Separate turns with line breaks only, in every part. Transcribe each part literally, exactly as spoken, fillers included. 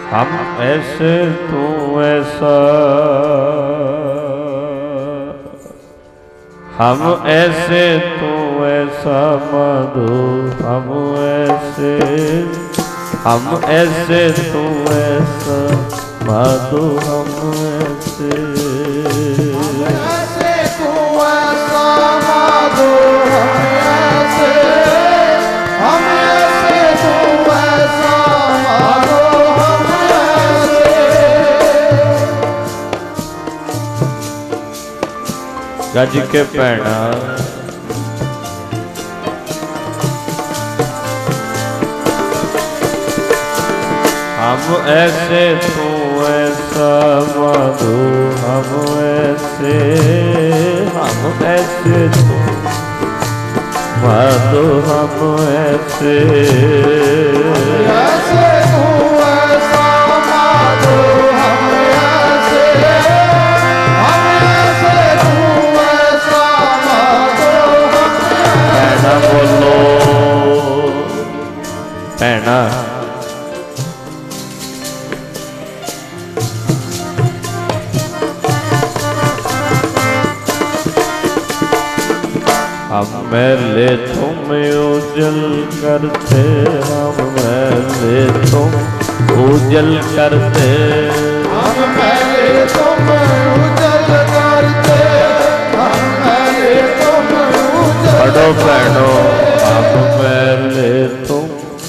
हम ऐसे तू ऐसा, हम ऐसे तू ऐसा माधो, हम ऐसे, हम ऐसे तू ऐसा माधो, हम ऐसे,
ऐसे तू ऐसा माधो, हम ऐसे, हम ऐसे तू ऐसा माधो, हम ऐसे।
गज के पैना हम ऐसे तू ऐसा माधो, हम ऐसे, हम ऐसे तू माधो, हम ऐसे,
ऐसे तू ऐसा माधो, हम ऐसे, हम ऐसे तू ऐसा माधो, हम
पैना बोलो पैना हम मैले तुम उजल करते, हम मैले तुम उजल करते,
हम मैले तुम उजल करते, हम मैले तुम उजल
पढ़ो पढ़ो हम मैले तुम,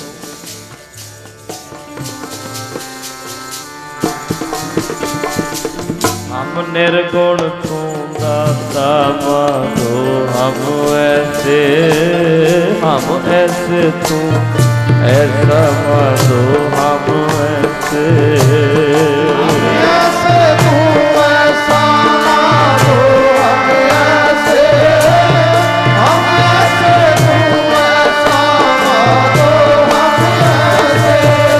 हम निर्गुण तू दाता माधो, हम ऐसे, हम ऐसे तू ऐसा माधो, हम ऐसे,
ऐसे तू ऐसा माधो, हम ऐसे, हम ऐसे तू ऐसा माधो, हम ऐसे।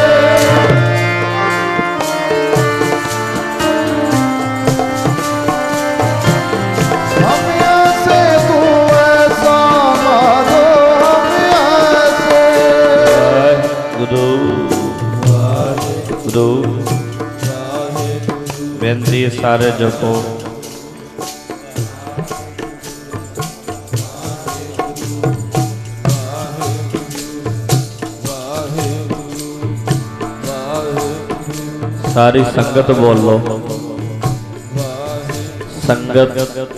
हम ऐसे तू ऐसा माधो, हम ऐसे।
गुरु गुरु बेनती सारे जपो सारी संगत बोलो संगत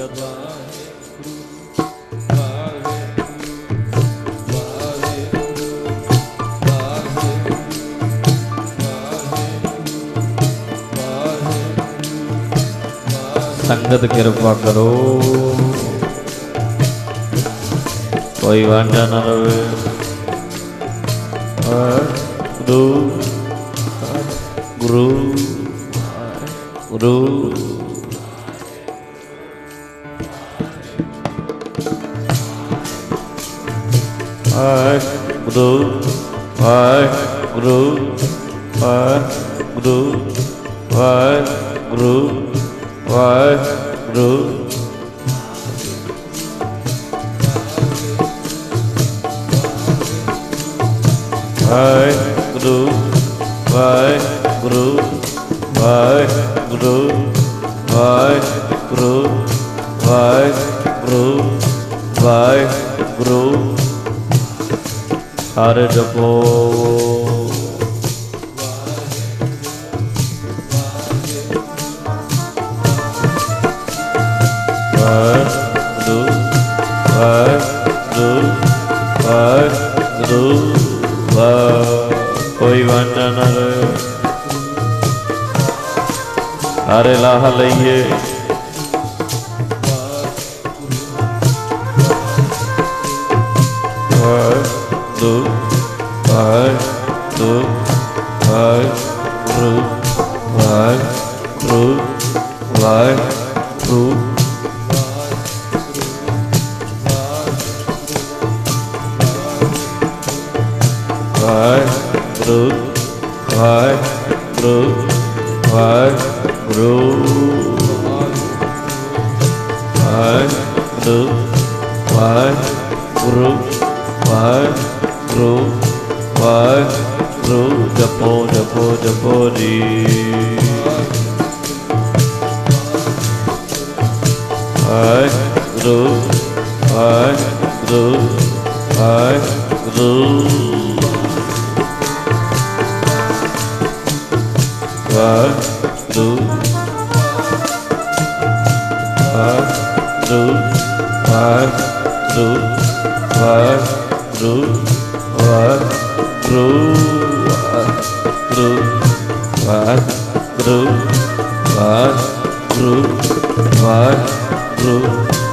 संगत कृपा करो, कोई वांझा न रहे। गुरु गुरु गुरु आय गुरु आय गुरु आय गुरु आय गुरु वाहेगुरु वाहेगुरु वाहेगुरु वाहेगुरु वाहेगुरु वाहेगुरु वाहेगुरु सारे जपो वाहेगुरु वाहेगुरु वाहेगुरु वाह कोई वांझा न रहे। सारे लाह लइए वाहेगुरु वाहेगुरु वाहेगुरु वाहेगुरु वाहेगुरु वाहेगुरु वाहेगुरु वाहेगुरु वाहेगुरु वाहेगुरु वाहेगुरु वाहेगुरु ਵਾਹਿਗੁਰੂ ਜਪੋ ਜਪੋ ਜਪੋ ਜੀ। ਵਾਹਿਗੁਰੂ ਵਾਹਿਗੁਰੂ ਵਾਹਿਗੁਰੂ ਵਾਹਿਗੁਰੂ ਵਾਹਿਗੁਰੂ ਵਾਹਿਗੁਰੂ ਵਾਹਿਗੁਰੂ ਵਾਹਿਗੁਰੂ ਵਾਹਿਗੁਰੂ ਵਾਹਿਗੁਰੂ ਵਾਹਿਗੁਰੂ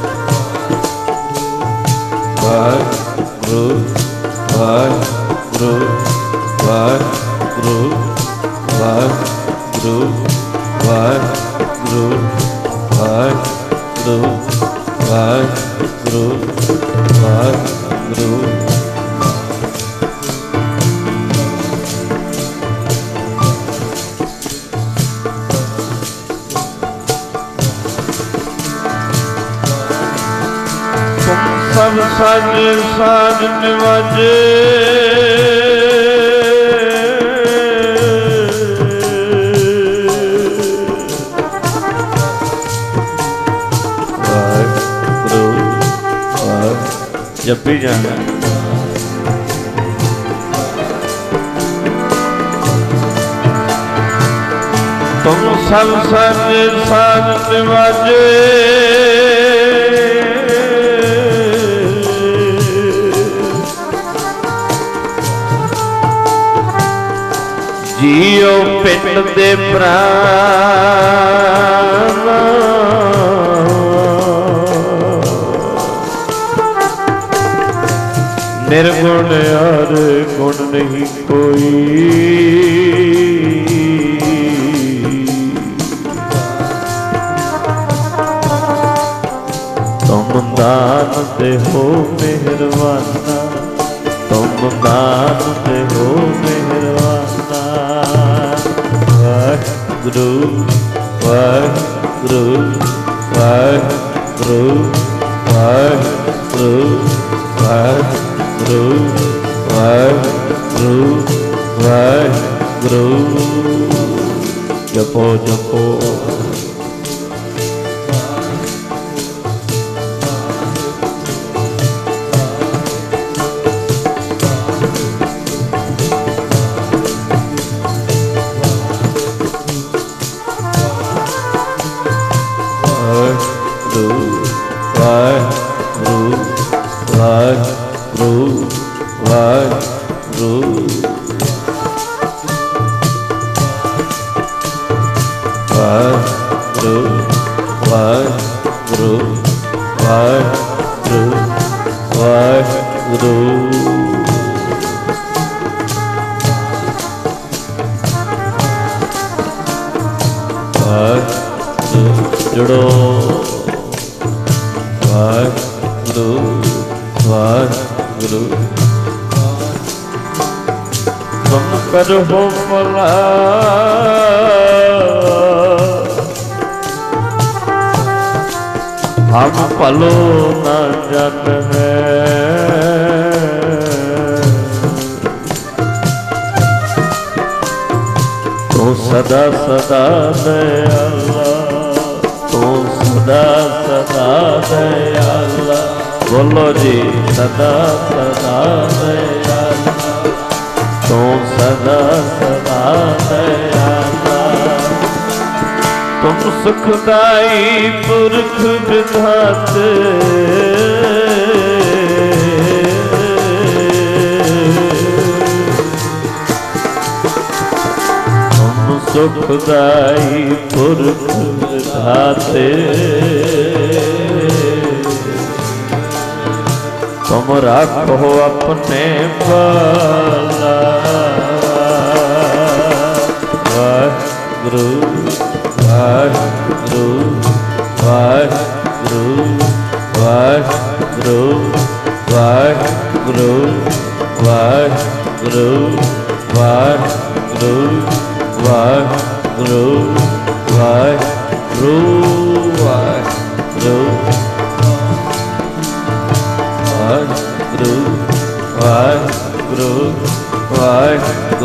ਵਾਹਿਗੁਰੂ ਵਾਹਿਗੁਰੂ ਵਾਹਿਗੁਰੂ ਵਾਹਿਗੁਰੂ ਵਾਹਿਗੁਰੂ ਵਾਹਿਗੁਰੂ ਵਾਹਿਗੁਰੂ ਵਾਹਿਗੁਰੂ ਸਭ ਸਾਜ ਸਾਜ ਨਿਵਾਜੇ ਵਾਹਿਗੁਰੂ ਵਾਹਿਗੁਰੂ ਜਪੀ ਜਾਣਾ। ਤੁਮ ਸਭ ਸਾਜ ਸਾਜ ਨਿਵਾਜੇ ਜੀਉ ਪਿੰਡ ਦੇ ਪ੍ਰਾਨ ਨਿਰਗੁਣ ਹਰ ਗੁਣ ਨਹੀਂ ਕੋਈ ਤੁਮ ਦਾਨ ਦੇਹੋ ਮਿਹਰਬਾਨਾ ਤੁਮ ਦਾਨ ਦੇਹੋ ਮਿਹਰਬਾਨਾ ਵਾਹਿਗੁਰੂ ਵਾਹਿਗੁਰੂ ਵਾਹਿਗੁਰੂ ਵਾਹਿਗੁਰੂ ਵਾਹਿਗੁਰੂ ਵਾਹਿਗੁਰੂ ਵਾਹਿਗੁਰੂ ਜਪੋ ਜਪੋ ਜੁੜੋ ਵਾਹਿਗੁਰੂ ਵਾਹਿਗੁਰੂ ਤੁਮ ਕਰੋ ਭਲਾ ਹਮ ਭਲੋ ਨਾ ਜਾਣੈ ਤੂੰ ਸਦਾ ਸਦਾ ਦਇਆਲਾ ਤੂੰ ਸਦਾ ਸਦਾ ਦਇਆਲਾ ਬੋਲੋ ਜੀ ਸਦਾ ਸਦਾ ਦਇਆਲਾ ਤੂੰ ਸਦਾ ਸਦਾ ਦਇਆਲਾ ਤੁਮ ਸੁਖਦਾਈ ਪੁਰਖ ਵਿਧਾਤੇ ਤੁਮ ਸੁਖਦਾਈ ਪੁਰਖ ਵਿਧਾਤੇ ਤੁਮ ਰਾਖੋ ਆਪਣੇ ਬਾਲਾ ਵਾਹਿਗੁਰੂ ਵਾਹਿਗੁਰੂ ਵਾਹਿਗੁਰੂ ਵਾਹਿਗੁਰੂ ਵਾਹਿਗੁਰੂ ਵਾਹਿਗੁਰੂ ਵਾਹਿਗੁਰੂ ਵਾਹਿਗੁਰੂ ਵਾਹਿਗੁਰੂ ਵਾਹਿਗੁਰੂ ਵਾਹਿਗੁਰੂ ਵਾਹਿਗੁਰੂ ਵਾਹਿਗੁਰੂ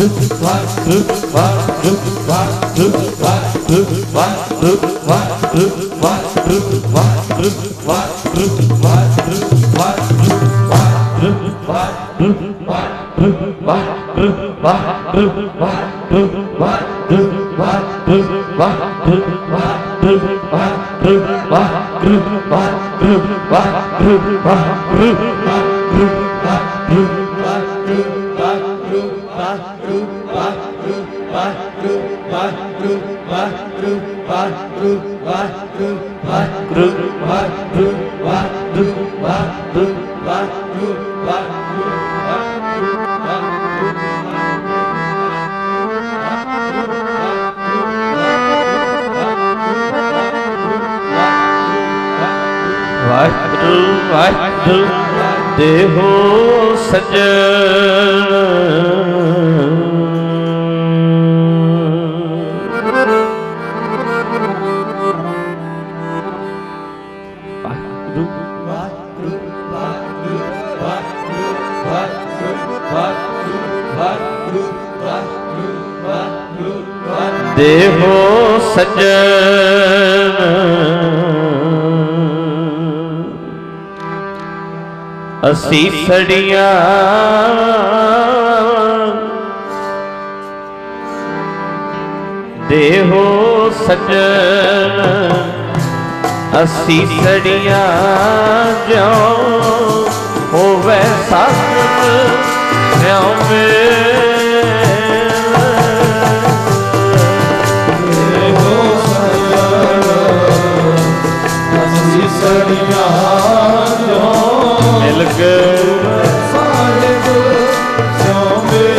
ਵਾਹਿਗੁਰੂ ਵਾਹਿਗੁਰੂ ਦੇਹੋ ਸੱਜਣ ਵਾਹਿਗੁਰੂ ਵਾਹਿਗੁਰੂ ਵਾਹਿਗੁਰੂ ਵਾਹਿਗੁਰੂ ਵਾਹਿਗੁਰੂ ਵਾਹਿਗੁਰੂ ਦੇਹੋ ਸੱਜਣ ਅਸੀਂ ਸੜੀਆਂ ਦੇਹੋ ਸੱਜਣ ਅਸੀਂ ਸੜੀਆਂ ਜਿਉਂ ਹੋਵੇ ਸਾਥ ਸਿਉਂ ਦੇਹੋ ਸੱਜਣ ਅਸੀਂ ਸੜੀਆਂ ਜਿਉਂ ਮਿਲ ਕੇ ਸਾਹਿਬ ਸਿਉਂ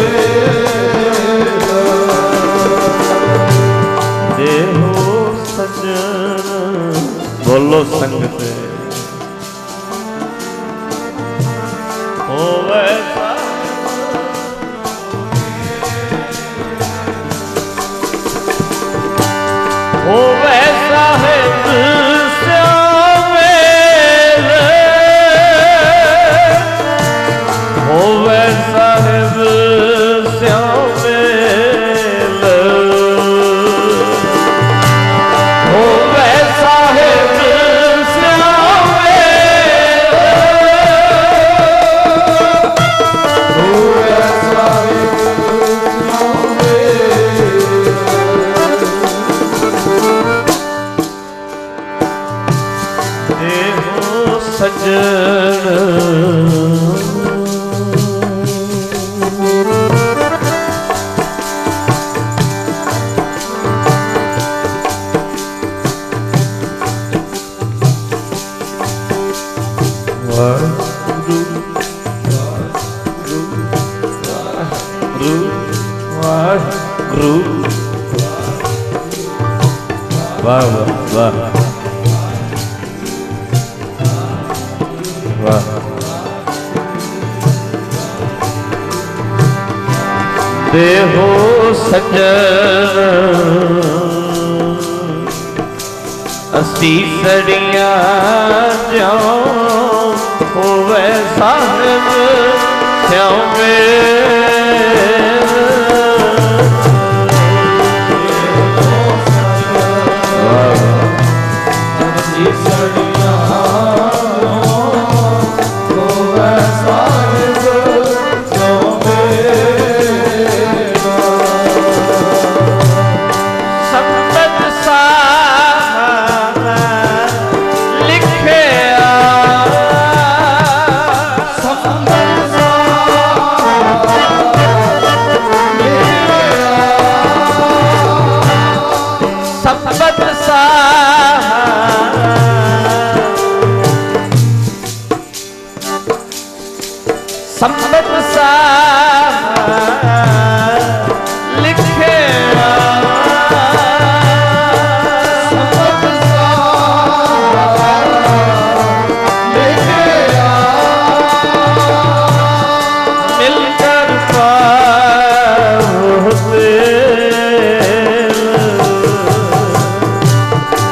ਮੇਲ ਦੇਹੋ ਸੱਜਣ ਬੋਲੋ ਸੰਗਤ ਹੋਵੇ ਹੋਵੇ ਸਾਹਿਬ ਹੋਵੇ ਸਾਹਿਬ ਸਿਉਂ ਮੇਲ ਹੋਵੇ ਸਾਹਿਬ ਸਿਉਂ ਮੇਲ ਹੋਵੇ ਸਾਹਿਬ ਸਿਉਂ ਮੇਲ ਦੇਹੋ ਸੱਜਣ ਵਾਹਿਗੁਰੂ ਵਾਹ ਵਾਹ ਵਾਹ ਦੇਹੋ ਸੱਜਣ ਅਸੀਂ ਸੜੀਆਂ ਜਿਉਂ ਹੋਵੇ ਸਾਹਿਬ ਸਿਉਂ ਮੇਲ ਅਸੀਂ ਸੜੀਆਂ ਹੋਵੇ ਸਾਹਿਬ ਸਿਉਂ ਮੇਲ ਸੰਗਤ ਸਾਹ ਲਿਖਿਆ ਸੰਗਤ ਸੰਬਤ ਸਾਹ ਸੰਬਤ ਸਾਹ ਲਿਖਿਆ ਸੰਬਤ ਸਾਹ ਲਿਖਿਆ ਮਿਲ ਕਰ ਪਾਵੋ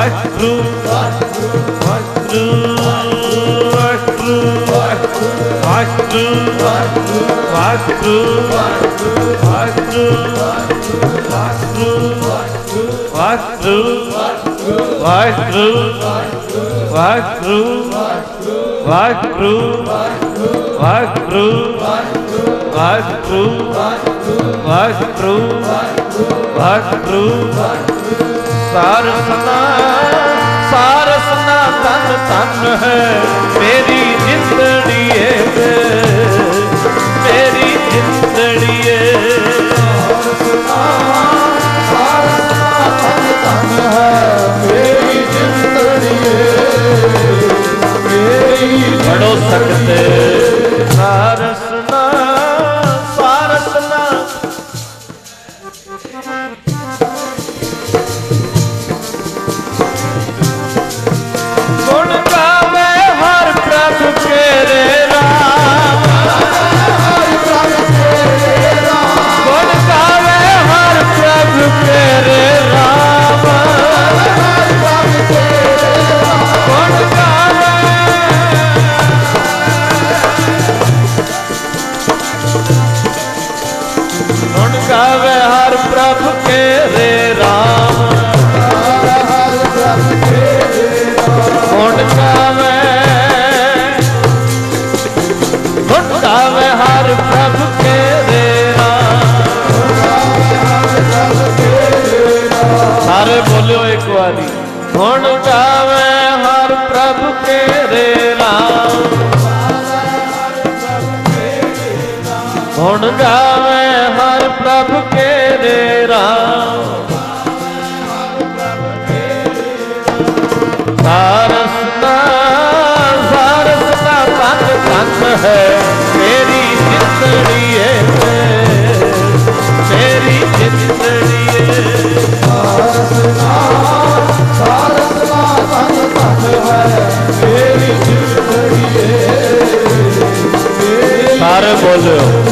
ਵਾਹਿਗੁਰੂ ਵਾਹਿਗੁਰੂ ਵਾਹਿਗੁਰੂ ਵਾਹਿਗੁਰੂ ਵਾਹਿਗੁਰੂ ਵਾਹਿਗੁਰੂ ਵਾਹਿਗੁਰੂ ਵਾਹਿਗੁਰੂ ਵਾਹਿਗੁਰੂ ਵਾਹਿਗੁਰੂ ਵਾਹਿਗੁਰੂ ਵਾਹਿਗੁਰੂ ਵਾਹਿਗੁਰੂ ਵਾਹਿਗੁਰੂ ਵਾਹਿਗੁਰੂ ਸਾਰਸਨਾ ਸਾਰਸਨਾ ਤਨ ਤਨ ਹੈ ਮੇਰੀ ਜਿੰਦੜੀਏ ਮੇਰੀ ਜਿੰਦੜੀਏ
ਸਾਰਸਨਾ ਤਨ ਤਨ ਹੈ ਮੇਰੀ ਜਿੰਦੜੀਏ ਮੇਰੀ
ਪੜੋ ਸਕਤੇ ਸਾਰਸਨਾ ਸਾਰਸਨਾ ਗੁਣ ਗਾਵੇ ਹਰ ਪ੍ਰਭ ਤੇਰੇ ਰਾਮ
ਹਰਿ ਪ੍ਰਭ ਤੇਰੇ ਰਾਮ
ਗੁਣ ਗਾਵੇ ਹਰ ਪ੍ਰਭ ਤੇਰੇ ਰਾਮ
ਹਰਿ ਪ੍ਰਭ ਤੇਰੇ ਰਾਮ
ਗੁਣ ਗਾਵੇ ਗੁਣ ਗਾਵੇ ਹਰ ਪ੍ਰਭ ਤੇਰੇ ਰਾਮ
ਹਰਿ ਪ੍ਰਭ ਤੇਰੇ ਰਾਮ
ਗੁਣ ਗਾਵੇ ਗੁਣ ਗਾਵੇ ਹਰ ਪ੍ਰਭ ਤੇਰੇ ਰਾਮ ਸਾਰੇ ਬੋਲਿਓ ਇੱਕ ਵਾਰੀ ਗੁਣ ਗਾਵੇ ਹਰ ਪ੍ਰਭ ਤੇਰੇ ਰਾਮ ਗੁਣ ਗਾਵੇ ਹਰ ਪ੍ਰਭ ਤੇਰੇ ਰਾਮ ਸਾਰਸਨਾ ਸਾਰਸਨਾ ਤਨ ਤਨ ਹੈ ਮੇਰੀ ਜਿੰਦੜੀਏ ਮੇਰੀ ਜਿੰਦੜੀਏ
ਸਾਰਸਨਾ ਸਾਰਸਨਾ ਤਨ ਤਨ ਹੈ ਮੇਰੀ ਜਿੰਦੜੀਏ
ਸਾਰੇ ਬੋਲਿਓ